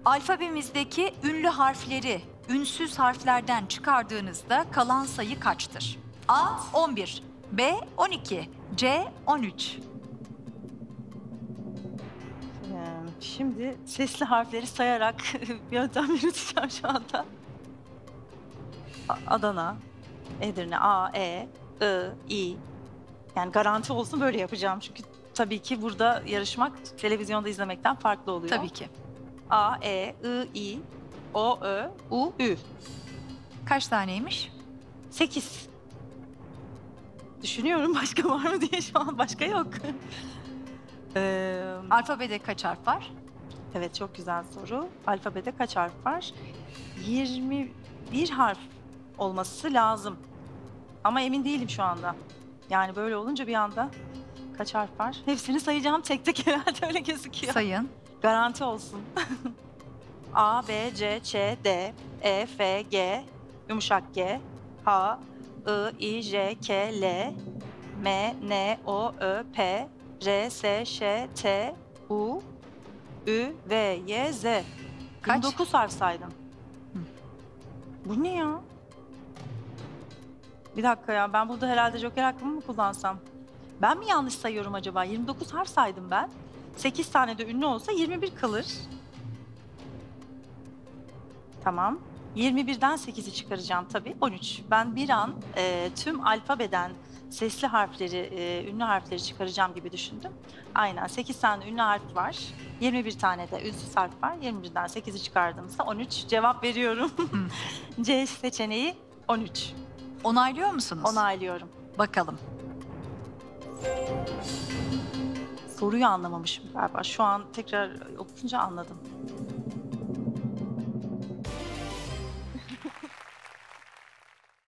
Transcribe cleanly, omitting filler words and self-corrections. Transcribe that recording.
Alfabemizdeki ünlü harfleri ünsüz harflerden çıkardığınızda kalan sayı kaçtır? A 11, B 12, C 13. Şimdi sesli harfleri sayarak bir yöntem yürüteceğim şu anda. Adana, Edirne, A, E, I, I. Yani garanti olsun böyle yapacağım. Çünkü tabii ki burada yarışmak televizyonda izlemekten farklı oluyor. Tabii ki. A, E, I, I, O, Ö, U, Ü. Kaç taneymiş? 8. Düşünüyorum başka var mı diye, şu an başka yok. Alfabede kaç harf var? Evet, çok güzel soru. Alfabede kaç harf var? 21 harf olması lazım. Ama emin değilim şu anda. Yani böyle olunca bir anda kaç harf var? Hepsini sayacağım tek tek, herhalde öyle gözüküyor. Sayın. Garanti olsun. A, B, C, Ç, D, E, F, G, yumuşak G, H, I, I, J, K, L, M, N, O, Ö, P, R, S, Ş, T, U, Ü, V, Y, Z. Kaç? 29 harf saydım. Bu ne ya? Bir dakika ya, ben burada herhalde joker hakkımı mı kullansam? Ben mi yanlış sayıyorum acaba? 29 harf saydım ben. 8 tane de ünlü olsa 21 kalır. Tamam. 21'den 8'i çıkaracağım tabii. 13. Ben bir an tüm alfabeden sesli harfleri, ünlü harfleri çıkaracağım gibi düşündüm. Aynen, 8 tane ünlü harf var. 21 tane de ünsüz harf var. 21'den 8'i çıkardığımızda 13. Cevap veriyorum. C seçeneği 13. Onaylıyor musunuz? Onaylıyorum. Bakalım. Soruyu anlamamışım galiba. Şu an tekrar okuyunca anladım.